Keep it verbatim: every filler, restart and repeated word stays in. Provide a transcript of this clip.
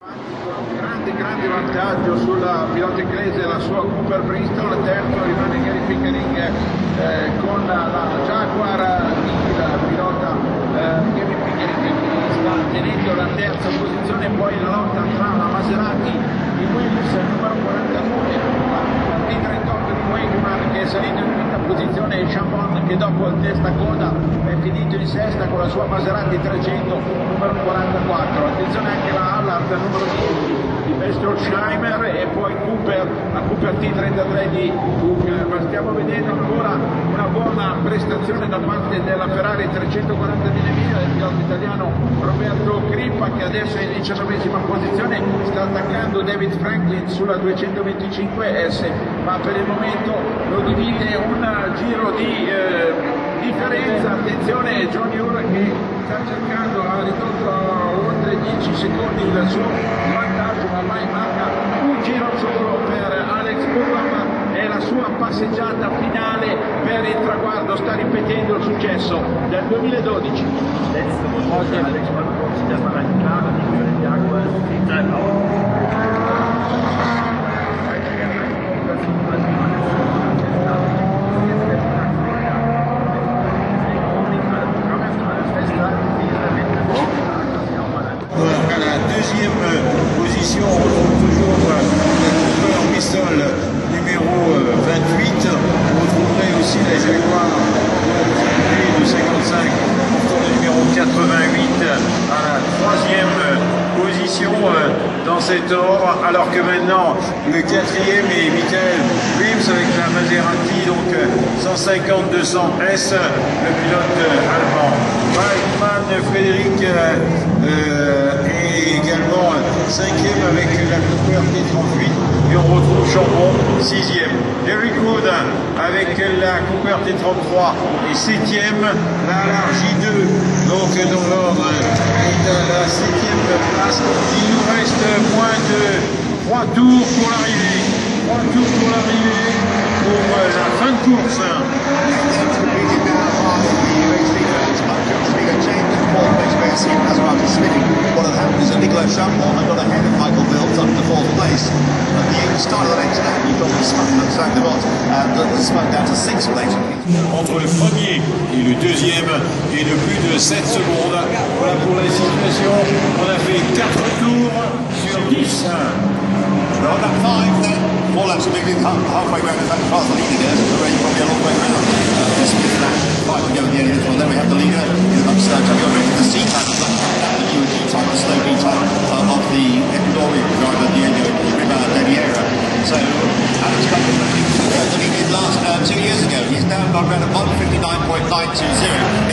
Un grande, grande vantaggio sulla pilota inglese, la sua Cooper Bristol. Terzo rimane Gary Pickering eh, con la, la Jaguar, il pilota eh, Gary Pickering che sta tenendo la terza posizione. Poi la lotta tra la Maserati di Williams numero quarantadue, la T trentotto di Wakeman che è salito in quinta posizione, e Chambon che dopo il testa coda è finito in sesta con la sua Maserati trecento numero quarantaquattro. Attenzione anche la Allard numero dieci di Bestorsheimer, e poi Cooper, la Cooper T trentatré di Cooper. Ma stiamo vedendo ancora una buona prestazione da parte della Ferrari trecentoquaranta mila del pilota italiano Roberto Crippa, che adesso è in diciannovesima posizione, sta attaccando David Franklin sulla duecentoventicinque S, ma per il momento lo divide un giro di eh, differenza. Attenzione Johnny Ure che sta cercando, ha ridotto oltre dieci secondi il suo vantaggio, ma ormai manca un giro solo per Alex Burnham e la sua passeggiata finale per il traguardo. Sta ripetendo il successo del duemiladodici. Oggi Alex Burnham si chiama la chiave di Jaguar À la deuxième position, on retrouve toujours la Cooper Bristol numéro vingt-huit. On retrouverait aussi la Jaguar de cinquante-cinq, portant le numéro quatre-vingt-huit à la troisième position dans cet ordre, alors que maintenant le quatrième est Michael Wims avec la Maserati, donc cent cinquante deux cents S, le pilote allemand. Weidmann Frédéric euh, est également cinquième avec la Cooper T trente-huit, et on retrouve Chambon sixième. Derrick Wood avec la Cooper T trente-trois et septième, la J deux, donc dans l'ordre est à la septième place. Il nous reste moins de trois tours pour l'arrivée. trois tours pour l'arrivée pour la fin de course. What had happened is that Nicolas Chambon had got ahead of Michael Bildt up to fourth place. At the start of the next lap, he got the smoke outside the box and the smoke down to sixth place. Entre le premier et le deuxième, et de plus de sept secondes. Voilà pour la situation. On a fait quatre tours sur dix. Well, lap five, then four laps of maybe halfway round the back past the leader there, so already probably a long way round. Uh, this is lap five to go at the end of this one. Then we have the leader in upstairs. I've got the C time, the new D time, the slow D time uh, of the Ecuadorian driver, Diego Rivera. So Alex Burnham, the lead did last uh, two years ago. He's now got around a one fifty-nine point nine two zero.